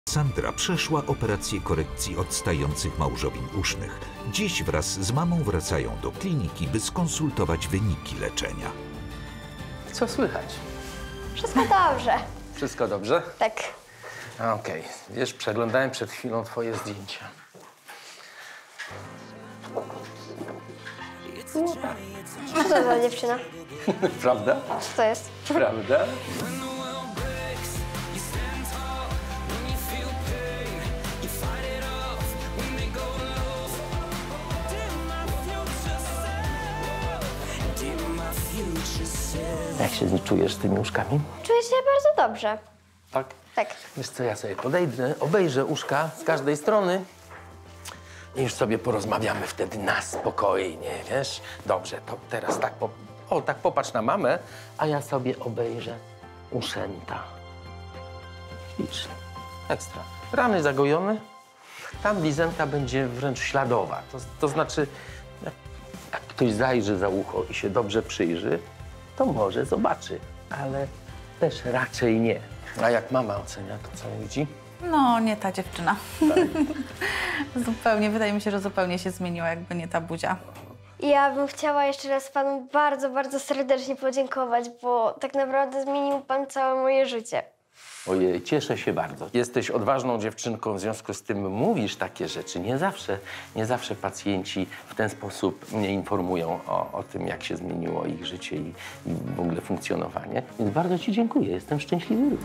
Sandra przeszła operację korekcji odstających małżowin usznych. Dziś wraz z mamą wracają do kliniki, by skonsultować wyniki leczenia. Co słychać? Wszystko dobrze. Wszystko dobrze? Tak. Okej. Wiesz, przeglądałem przed chwilą twoje zdjęcia. Co to za dziewczyna? Prawda? Co to jest? Prawda? Jak się czujesz z tymi uszkami? Czuję się bardzo dobrze. Tak? Tak. Wiesz co, ja sobie podejdę, obejrzę uszka z każdej strony i już sobie porozmawiamy wtedy na spokojnie, wiesz? Dobrze, to teraz tak, tak popatrz na mamę, a ja sobie obejrzę uszęta. Ślicznie. Ekstra. Rany zagojone, tam blizenka będzie wręcz śladowa. To znaczy, jak ktoś zajrzy za ucho i się dobrze przyjrzy, to może zobaczy, ale też raczej nie. A jak mama ocenia, to co widzi? No, nie ta dziewczyna. Zupełnie, wydaje mi się, że zupełnie się zmieniła, jakby nie ta Buzia. Ja bym chciała jeszcze raz panu bardzo, bardzo serdecznie podziękować, bo tak naprawdę zmienił pan całe moje życie. Ojej, cieszę się bardzo. Jesteś odważną dziewczynką, w związku z tym mówisz takie rzeczy. Nie zawsze pacjenci w ten sposób mnie informują o tym, jak się zmieniło ich życie i w ogóle funkcjonowanie. Więc bardzo ci dziękuję, jestem szczęśliwy również.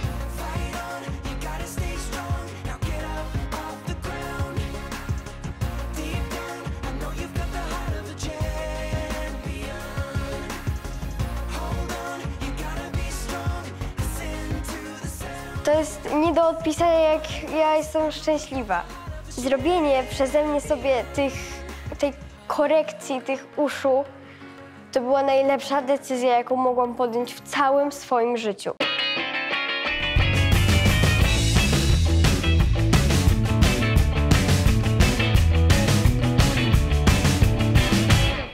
To jest nie do odpisania, jak ja jestem szczęśliwa. Zrobienie przeze mnie sobie tej korekcji tych uszu to była najlepsza decyzja, jaką mogłam podjąć w całym swoim życiu.